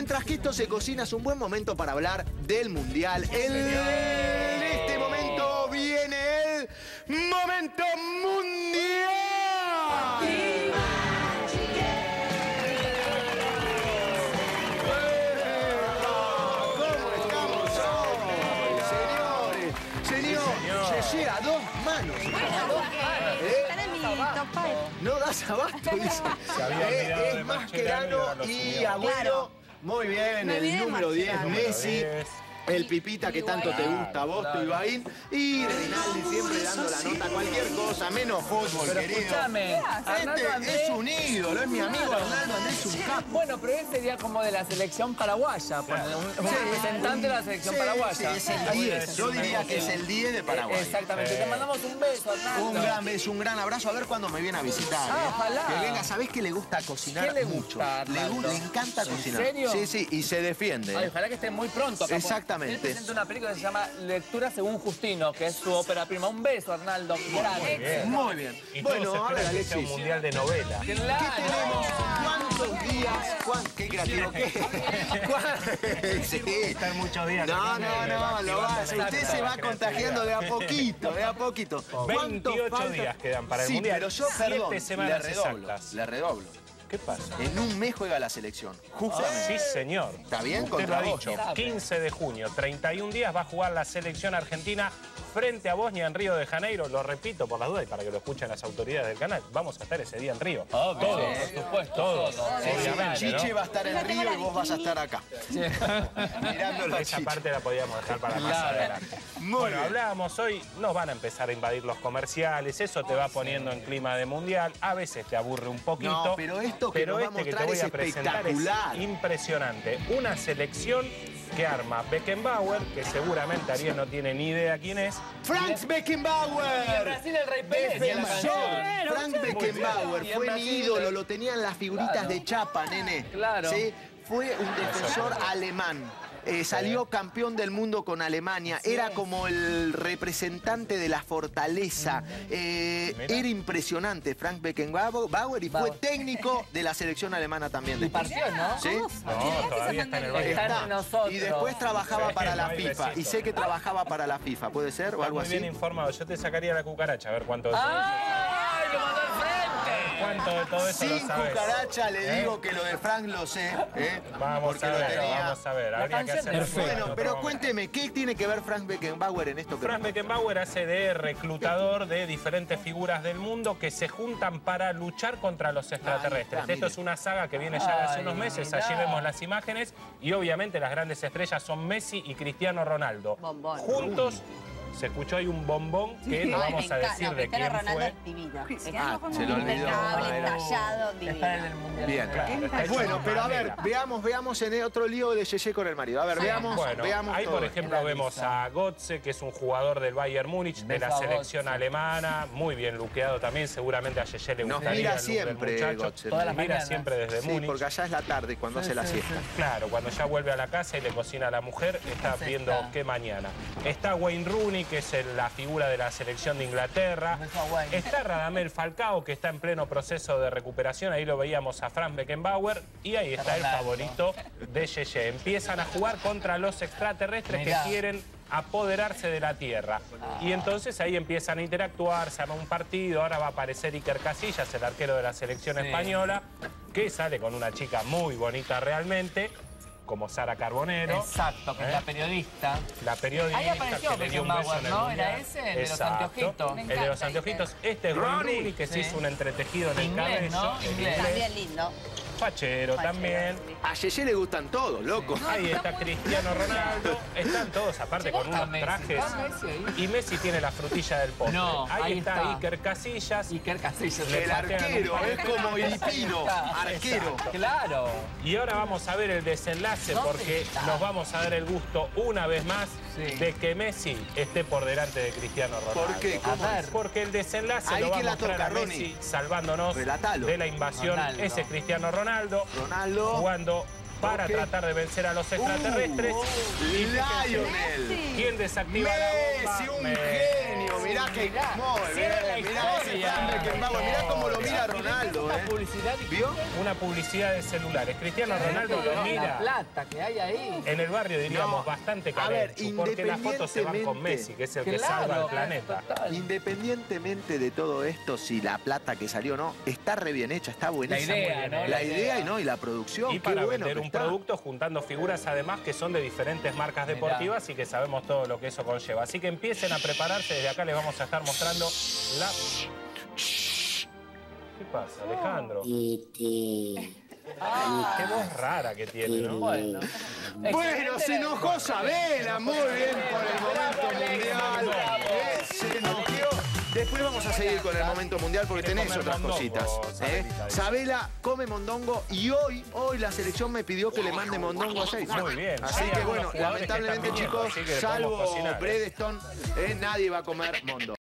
mientras que esto se cocina, es un buen momento para hablar del Mundial. En este momento viene el momento mundial. Llegué a dos manos. Están en mi top 5. No das abasto, dice. Es Mascherano y Agüero. Muy bien, el número 10, Messi. El Pipita que tanto te gusta a vos, tu Higuaín. Y Rinaldi siempre dando la nota a cualquier cosa, menos fútbol, pero querido. Escúchame, Este es un ídolo, es mi amigo Arnaldo Andrés, un capo. Bueno, pero él sería como de la selección paraguaya, un representante de la selección paraguaya. Sí, es el 10. Yo diría que es el 10 de Paraguay. Exactamente. Te mandamos un beso, Arnaldo. Un gran beso, un gran abrazo. A ver cuándo me viene a visitar. Ojalá. Que venga. ¿Sabés que le gusta cocinar ¿Qué le mucho? gusta, Le encanta cocinar. ¿En serio? Sí, sí, y se defiende. Ay, ojalá que esté muy pronto acá. Exactamente. Él presenta una película que se llama Lectura según Justino, que es su ópera prima. Un beso, Arnaldo. Muy bien. Bueno, a ver, Alexis. Un mundial de novela. ¿Qué tenemos? ¿Cuántos días? ¿Qué creativo? ¿Qué? Sí. Están muchos días. No, lo va. Usted se va contagiando de a poquito, de a poquito. 28 días quedan para el mundial. Pero yo, perdón, 7 semanas exactas. le redoblo. ¿Qué pasa? En un mes juega la selección, justamente. Sí, señor. ¿Está bien? Usted lo ha dicho. 15 de junio, 31 días, va a jugar la selección argentina frente a Bosnia en Río de Janeiro. Lo repito por las dudas y para que lo escuchen las autoridades del canal. Vamos a estar ese día en Río. Todos, por supuesto. Todos. Obviamente, Chiche va a estar en Río y vos vas a estar acá. Mirando esa parte la podíamos dejar para más adelante. Bueno, hablábamos hoy, nos van a empezar a invadir los comerciales, eso te va poniendo en clima de mundial, a veces te aburre un poquito. No, pero esto que nos va a mostrar te voy a presentar es impresionante. Una selección que arma Beckenbauer, que seguramente Ariel no tiene ni idea quién es. ¡Franz Beckenbauer! Y en Brasil el Rey Pérez. Defensor. Franz Beckenbauer fue mi ídolo, lo tenían las figuritas de chapa, nene. Claro. ¿Sí? Fue un defensor alemán. Salió campeón del mundo con Alemania. Era como el representante de la fortaleza. Era impresionante Franz Beckenbauer y fue técnico de la selección alemana también. Y partió, ¿no? ¿Sí? No, todavía está en el Bayern. Está en nosotros. Y después trabajaba para la FIFA. Y sé que trabajaba para la FIFA. ¿Puede ser? ¿O algo así? Muy bien informado. Yo te sacaría la cucaracha a ver cuánto de todo ¡Ay, lo mandó al frente! ¿Cuánto de todo eso lo Sin sabes? cucaracha le digo que lo de Frank lo sé. Vamos a ver, vamos a ver. Habría que hacer bueno, pero cuénteme, ¿qué tiene que ver Franz Beckenbauer en esto? Franz Beckenbauer hace de reclutador de diferentes figuras del mundo que se juntan para luchar contra los extraterrestres. Esto es una saga que viene ya de hace unos meses. Allí vemos las imágenes y obviamente las grandes estrellas son Messi y Cristiano Ronaldo. Juntos. Se escuchó ahí un bombón que no vamos a decir de quién fue. Se lo olvidó. Tallado, divino. Bien. Bueno, pero a ver, veamos en otro lío de Yeye con el marido. A ver, veamos. Bueno, ahí por ejemplo vemos a Götze, que es un jugador del Bayern Múnich, de la selección alemana, muy bien luqueado también, seguramente a Yeye le gustaría. Nos mira siempre, Götze. Mira siempre desde Múnich. Porque allá es la tarde cuando hace la siesta. Claro, cuando ya vuelve a la casa y le cocina a la mujer, está viendo qué mañana. Está Wayne Rooney, que es la figura de la selección de Inglaterra. Está Radamel Falcao, que está en pleno proceso de recuperación. Ahí lo veíamos a Franz Beckenbauer. Y ahí está el favorito de Yeye. Empiezan a jugar contra los extraterrestres que quieren apoderarse de la Tierra. Y entonces ahí empiezan a interactuar, se arma un partido. Ahora va a aparecer Iker Casillas, el arquero de la selección española, que sale con una chica muy bonita realmente, como Sara Carbonero. Exacto, que es la periodista. La periodista ahí apareció, que le dio un beso en el ¿no? mundial. Era ese, el de los anteojitos. El de los anteojitos. Este es Rooney, que se hizo un entretejido en el cabello. ¿no? Está bien lindo. Fachero también. A Yeye le gustan todos, loco. Ahí está Cristiano Ronaldo. Están todos, aparte, con unos trajes. Y Messi tiene la frutilla del postre. Ahí está Iker Casillas. Iker Casillas. El arquero, es como Iripino. Arquero. Claro. Y ahora vamos a ver el desenlace porque nos vamos a dar el gusto una vez más de que Messi esté por delante de Cristiano Ronaldo. ¿Por qué? Porque el desenlace lo va a mostrar a Messi salvándonos de la invasión. Ese es Cristiano Ronaldo jugando para tratar de vencer a los extraterrestres. Lionel. ¿Quién desactiva la bomba? Messi, un genio. Pero mirá que... Muy bien, mirá ese Frank Beckenbauer. Mirá cómo lo mira Ronaldo, ¿vio? Una publicidad de celulares. Cristiano Ronaldo lo mira. La plata que hay ahí. En el barrio diríamos bastante calenchu, porque las fotos se van con Messi, que es el que salva al planeta. Independientemente de todo esto, si la plata que salió o no, está re bien hecha, está buenísima. La idea, ¿no? La idea y la producción. Y para vender un producto juntando figuras además que son de diferentes marcas deportivas y que sabemos todo lo que eso conlleva. Así que empiecen a prepararse, desde acá les vamos a estar mostrando la... ¿Qué pasa, Alejandro? Qué voz rara que tiene, ¿no? Bueno, se enojó Sabela, muy bien por el momento mundial. Se enojó. Después vamos a seguir con el momento mundial porque tenés otras cositas. Sabela come mondongo y hoy la selección me pidió que le mande mondongo a Seiza. Muy bien. Así que bueno, lamentablemente chicos, salvo Bredeston, nadie va a comer mondongo.